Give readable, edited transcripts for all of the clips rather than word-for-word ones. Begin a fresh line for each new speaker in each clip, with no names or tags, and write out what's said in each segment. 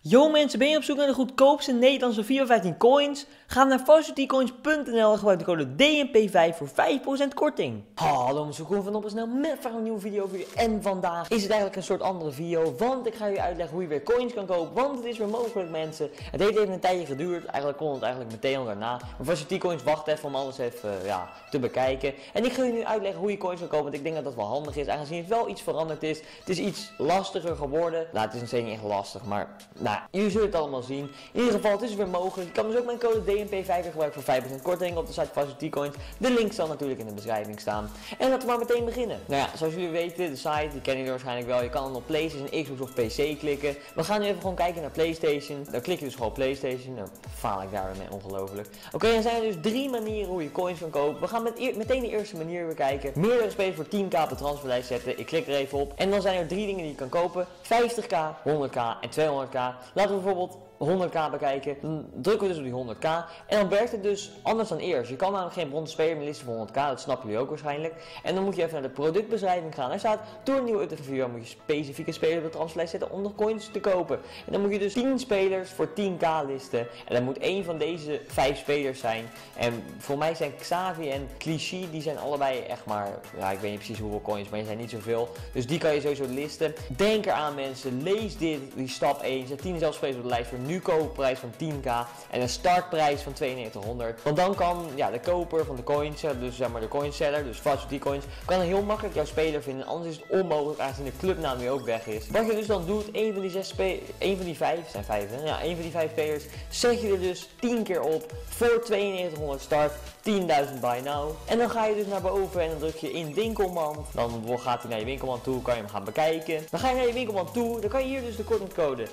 Yo mensen, ben je op zoek naar de goedkoopste Nederlandse FIFA 15 coins? Ga naar fastutcoins.nl en gebruik de code DNP5 voor 5% korting. Hallo mensen, we komen snel met een nieuwe video voor jullie. En vandaag is het eigenlijk een soort andere video, want ik ga jullie uitleggen hoe je weer coins kan kopen. Want het is weer mogelijk mensen. Het heeft even een tijdje geduurd, eigenlijk kon het eigenlijk meteen al daarna. Maar fastutcoins wacht even om alles even te bekijken. En ik ga jullie nu uitleggen hoe je coins kan kopen, want ik denk dat dat wel handig is. Aangezien het wel iets veranderd is. Het is iets lastiger geworden. Nou, het is nog steeds niet echt lastig, maar jullie zullen het allemaal zien. In ieder geval, het is weer mogelijk. Je kan dus ook mijn code DNP5 gebruiken voor 5% korting op de site fastutcoins. De link zal natuurlijk in de beschrijving staan. En laten we maar meteen beginnen. Nou ja, zoals jullie weten, de site, die kennen jullie waarschijnlijk wel. Je kan dan op PlayStation, Xbox of PC klikken. We gaan nu even gewoon kijken naar PlayStation. Dan klik je dus gewoon PlayStation. Dan faal ik daar weer mee, ongelooflijk. Oké, dan zijn er dus 3 manieren hoe je coins kan kopen. We gaan meteen de eerste manier bekijken. Meerdere spelers voor 10k op de transferlijst zetten. Ik klik er even op. En dan zijn er 3 dingen die je kan kopen. 50k, 100k en 200k. Laten we bijvoorbeeld 100k bekijken. Dan drukken we dus op die 100k. En dan werkt het dus anders dan eerst. Je kan namelijk geen bronzen speler meer listen voor 100k. Dat snappen jullie ook waarschijnlijk. En dan moet je even naar de productbeschrijving gaan. Daar staat, door een nieuwe update van FIFA moet je specifieke spelers op de transferlijst zetten om nog coins te kopen. En dan moet je dus 10 spelers voor 10k listen. En dan moet één van deze 5 spelers zijn. En voor mij zijn Xavi en Clichy, die zijn allebei echt maar, ja, ik weet niet precies hoeveel coins, maar die zijn niet zoveel. Dus die kan je sowieso listen. Denk eraan mensen, lees dit, die stap 1. Zet 10 zelfs spelers op de lijst voor nu koopprijs van 10k en een startprijs van 9200. Want dan kan de koper van de coins, dus zeg maar de coinseller, dus fastutcoins, kan heel makkelijk jouw speler vinden. Anders is het onmogelijk aangezien de clubnaam nu ook weg is. Wat je dus dan doet, een van die 5 spelers, zet je er dus 10 keer op voor 9200 start, 10.000 buy now. En dan ga je dus naar boven en dan druk je in winkelmand. Dan gaat hij naar je winkelmand toe, kan je hem gaan bekijken. Dan ga je naar je winkelmand toe, dan kan je hier dus de kortingscode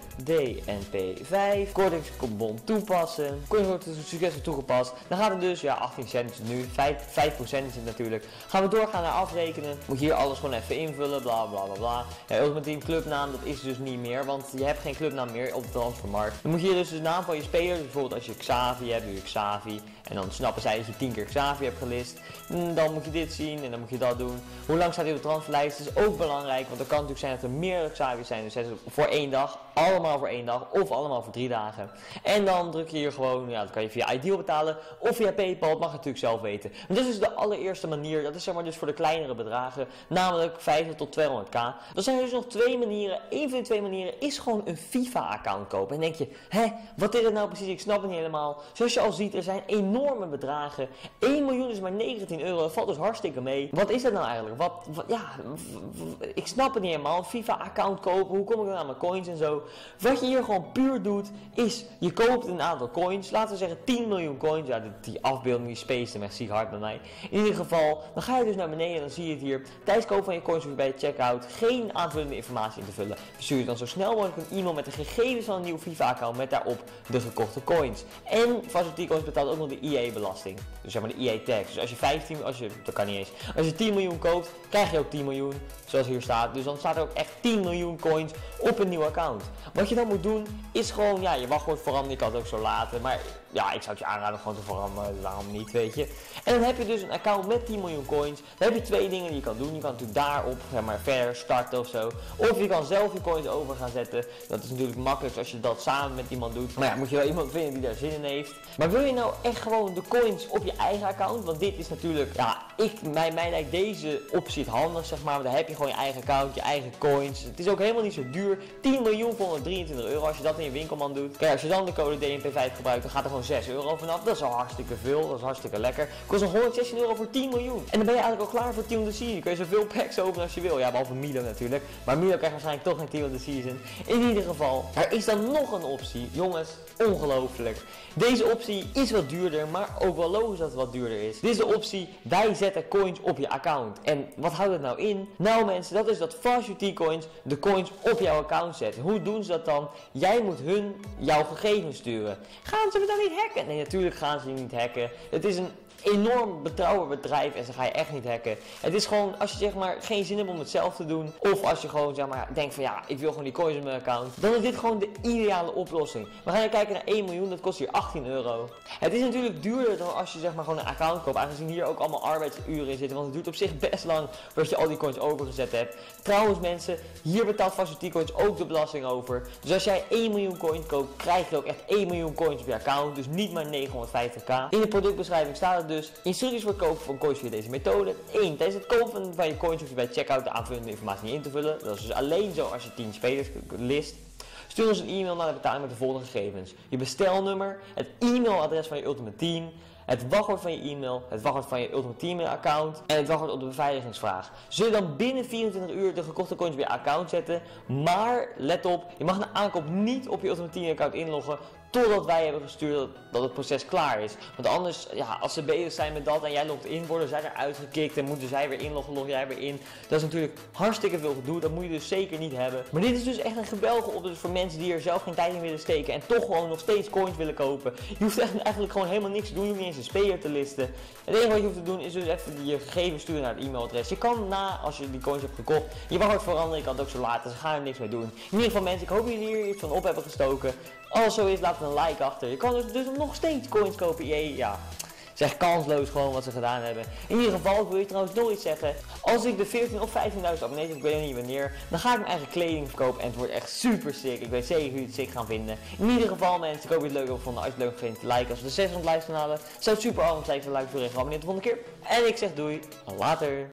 DNP5, kortingsbon toepassen. Kortingscode succesvol toegepast. Dan gaat het dus, 18 cent nu, 5% is het natuurlijk. Gaan we doorgaan naar afrekenen. Moet je hier alles gewoon even invullen, bla bla bla bla. Ultimate Team clubnaam, dat is dus niet meer, want je hebt geen clubnaam meer op de transfermarkt. Dan moet je dus de naam van je speler, dus bijvoorbeeld als je Xavi hebt, doe je Xavi. En dan snappen zij dat je 10 keer Xavi hebt gelist. Dan moet je dit zien en dan moet je dat doen. Hoe lang staat hij op de transferlijst? Dat is ook belangrijk, want het kan natuurlijk zijn dat er meerdere Xavi's zijn. Dus voor 1 dag, allemaal voor 1 dag of allemaal voor 3 dagen. En dan druk je hier gewoon, dat kan je via Ideal betalen of via PayPal. Dat mag je natuurlijk zelf weten. Maar dit is de allereerste manier, dat is zeg maar dus voor de kleinere bedragen. Namelijk 50 tot 200k. Dan zijn er dus nog 2 manieren. Eén van die 2 manieren is gewoon een FIFA-account kopen. En denk je, wat is het nou precies? Ik snap het niet helemaal. Zoals je al ziet, er zijn enorme bedragen. 1 miljoen is maar 19 euro. Dat valt dus hartstikke mee. Wat is dat nou eigenlijk? Ik snap het niet helemaal. Een FIFA-account kopen. Hoe kom ik dan aan mijn coins en zo? Wat je hier gewoon puur doet, is je koopt een aantal coins. Laten we zeggen 10 miljoen coins. Ja, die afbeelding die space hem echt ziek hard bij mij. In ieder geval, dan ga je dus naar beneden en dan zie je het hier. Tijdens kopen van je coins hoef je bij de checkout geen aanvullende informatie in te vullen. Verstuur je dan zo snel mogelijk een e-mail met de gegevens van een nieuw FIFA-account met daarop de gekochte coins. En fastutcoins betaalt ook nog de EA-belasting. Dus zeg maar de EA-tax. Dus dat kan niet eens. Als je 10 miljoen koopt, krijg je ook 10 miljoen. Zoals hier staat. Dus dan staat er ook echt 10 miljoen coins op een nieuw account. Wat je dan moet doen, is gewoon, je wachtwoord veranderen. Ik kan het ook zo laten. Maar ik zou het je aanraden gewoon te veranderen. Waarom niet, weet je. En dan heb je dus een account met 10 miljoen coins. Dan heb je 2 dingen die je kan doen. Je kan natuurlijk daarop, verder starten of zo. Of je kan zelf je coins over gaan zetten. Dat is natuurlijk makkelijk als je dat samen met iemand doet. Maar moet je wel iemand vinden die daar zin in heeft. Maar wil je nou echt gewoon de coins op je eigen account? Want dit is natuurlijk, mij lijkt deze optie het handig, zeg maar. Want dan heb je gewoon je eigen account, je eigen coins. Het is ook helemaal niet zo duur. 10 miljoen voor 123 euro als je dat in je winkelman doet. Kijk, als je dan de code DNP5 gebruikt, dan gaat er gewoon 6 euro vanaf. Dat is al hartstikke veel, dat is hartstikke lekker. Kost nog 116 euro voor 10 miljoen. En dan ben je eigenlijk al klaar voor Team of the Season. Dan kun je zoveel packs openen als je wil. Ja, behalve Milo natuurlijk. Maar Milo krijgt waarschijnlijk toch geen Team of the Season. In ieder geval, er is dan nog een optie. Jongens, ongelooflijk. Deze optie is wat duurder, maar ook wel logisch dat het wat duurder is. Dit is de optie, wij zetten coins op je account. En wat houdt het nou in? Nou mensen, dat is dat fastutcoins de coins op jouw account zetten. Hoe doen ze dat dan? Jij moet hun jouw gegevens sturen. Gaan ze me dan niet hacken? Nee, natuurlijk gaan ze je niet hacken. Het is een enorm betrouwbaar bedrijf en ze gaan je echt niet hacken. Het is gewoon, als je zeg maar geen zin hebt om het zelf te doen, of als je gewoon zeg maar denkt van ja, ik wil gewoon die coins in mijn account, dan is dit gewoon de ideale oplossing. We gaan kijken naar 1 miljoen, dat kost hier 18 euro. Het is natuurlijk duurder dan als je zeg maar gewoon een account koopt, aangezien hier ook allemaal arbeidsuren in zitten, want het duurt op zich best lang voordat je al die coins overgezet hebt. Trouwens mensen, hier betaalt Facility Coins ook de belasting over. Dus als jij 1 miljoen coins koopt, krijg je ook echt 1 miljoen coins op je account, dus niet maar 950k. In de productbeschrijving staat het dus: instructies voor het kopen van coins via deze methode. 1. Tijdens het kopen van je coins hoef je bij checkout de aanvullende informatie niet in te vullen. Dat is dus alleen zo als je 10 spelers list. Stuur ons een e-mail naar de betaling met de volgende gegevens: je bestelnummer, het e-mailadres van je Ultimate Team, het wachtwoord van je e-mail, het wachtwoord van je Ultimate Team account en het wachtwoord op de beveiligingsvraag. Zul je dan binnen 24 uur de gekochte coins bij je account zetten, maar let op, je mag na aankoop niet op je Ultimate Team account inloggen totdat wij hebben gestuurd dat het proces klaar is. Want anders, ja, als ze bezig zijn met dat en jij logt in, worden zij eruit gekikt en moeten zij weer inloggen, log jij weer in. Dat is natuurlijk hartstikke veel gedoe, dat moet je dus zeker niet hebben. Maar dit is dus echt een geweldige oplossing voor mensen die er zelf geen tijd in willen steken en toch gewoon nog steeds coins willen kopen. Je hoeft eigenlijk gewoon helemaal niks te doen, je hoeft niet eens een speler te listen. Het enige wat je hoeft te doen is dus even je gegevens sturen naar het e-mailadres. Je kan als je die coins hebt gekocht, je wachtwoord veranderen, je kan het ook zo laten, ze gaan er niks mee doen. In ieder geval mensen, ik hoop dat jullie hier iets van op hebben gestoken. Als het zo is, laat een like achter. Je kan dus nog steeds coins kopen. Ja, het is echt kansloos gewoon wat ze gedaan hebben. In ieder geval, ik wil je trouwens nog iets zeggen. Als ik de 14 of 15.000 abonnees heb, ik weet niet wanneer, dan ga ik mijn eigen kleding verkopen en het wordt echt super sick. Ik weet zeker dat jullie het sick gaan vinden. In ieder geval mensen, ik hoop dat je het leuk hebt gevonden. Als je het leuk vindt, like. Als we de 600 likes gaan halen, zou het super awesome zijn. Like voor een abonneer de volgende keer. En ik zeg doei, later.